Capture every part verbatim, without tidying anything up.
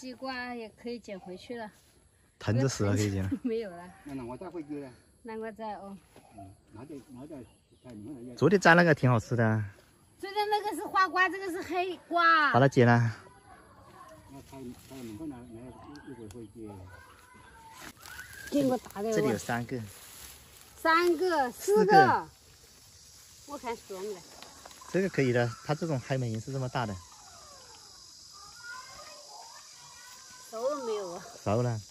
西瓜也可以捡回去了。 藤子死了可以捡了。 没有了。 那南瓜再回去了。 南瓜在哦。 嗯，那就那就在你们那边。 昨天摘那个挺好吃的。 昨天那个是花瓜，这个是黑瓜。 把它剪了。 那他他门口那那一会回去。 见过大的。 这里有三个。 三个，四个。我看熟没？ 这个可以的，它这种黑莓是这么大的。 熟了没有啊？ 熟了。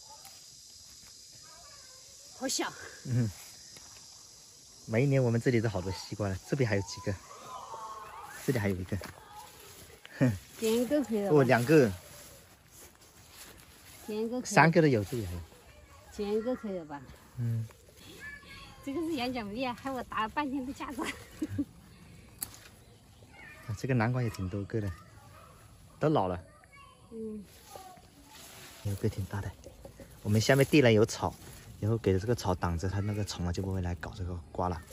好小。 嗯。每一年我们这里都好多西瓜了，这边还有几个，这里还有一个。哼。 捡一个可以了。 哦，两个。 捡一个可以。 三个都有，这里还有。 捡一个可以了吧？ 嗯。 这个是羊角蜜啊，害我打了半天的架子。 这个南瓜也挺多个的，都老了。 嗯。 有个挺大的。我们下面地呢有草，然后给这个草挡着，它那个虫啊就不会来搞这个瓜了。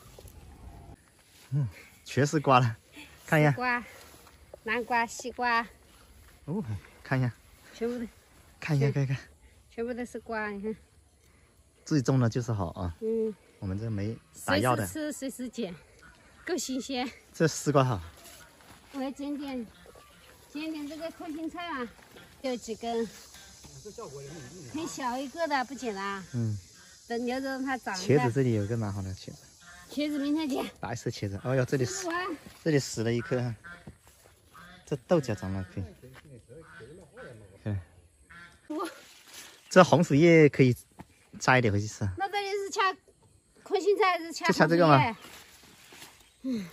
嗯，全是瓜了，看一下。 瓜、南瓜、西瓜。 哦，看一下。 全部的。 看一下，看一看。 全部都是瓜，你看。 自己种的就是好啊。 嗯。 我们这没打药的。 随时吃，随时捡，够新鲜。 这丝瓜好。 我要捡点，捡点这个空心菜啊，有几根。很小一个的，不捡啦。 嗯。 等留着让它长。 茄子这里有个蛮好的茄子。 茄子明天捡。 白色茄子，哦哟，这里死，这里死了一颗。这豆角长得可以。嗯。 我。 这红薯叶可以摘一点回去吃。 那这里是掐空心菜还是掐？ 就掐这个吗？ 嗯。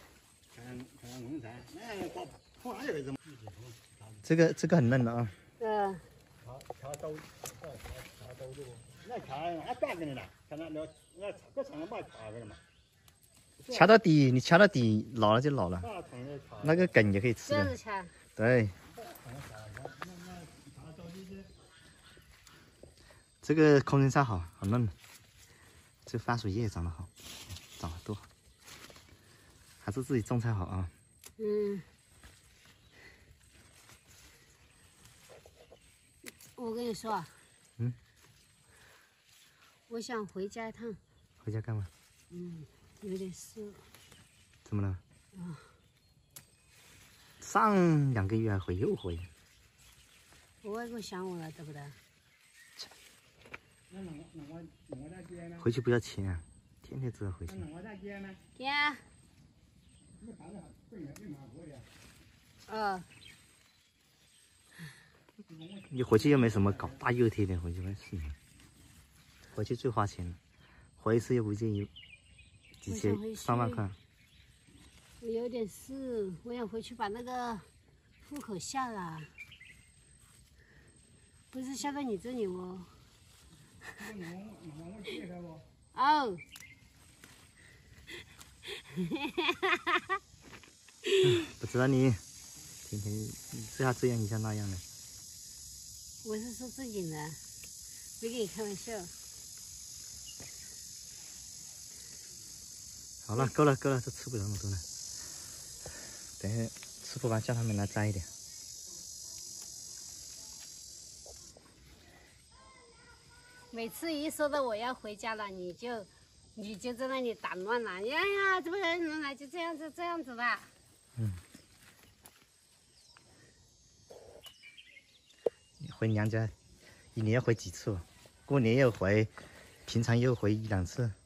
这个这个很嫩的啊。 嗯。 掐刀，掐刀这个，那掐啊断根的啦，掐那那那这长了嘛掐个了嘛。 掐到底，你掐到底老了就老了。那个梗也可以吃的。 这样子掐。 对。这个空心菜好，好嫩。这番薯叶长得好，长得多。还是自己种菜好啊。 嗯。我跟你说啊。 嗯。 我想回家一趟。 回家干嘛？ 嗯，有点事。 怎么了？ 啊。 上两个月还回又回。 我外公想我了，对不对？ 回去不要钱啊，天天知道回去。 给啊。哦。 你回去又没什么搞，大热天的回去没事。回去最花钱了，回一次又不介意几千上万块。 我有点事，我想回去把那个户口下了，不是下到你这里哦。哦。 不知道你天天一下这样一下那样的。 我是说正经的，没跟你开玩笑。 好了，够了，够了，这吃不了那么多了。等下吃不完，叫他们来摘一点。 每次一说到我要回家了，你就你就在那里打乱了。哎呀，怎么能来就这样子这样子的。 嗯。你回娘家，一年要回几次？过年又回，平常又回一两次。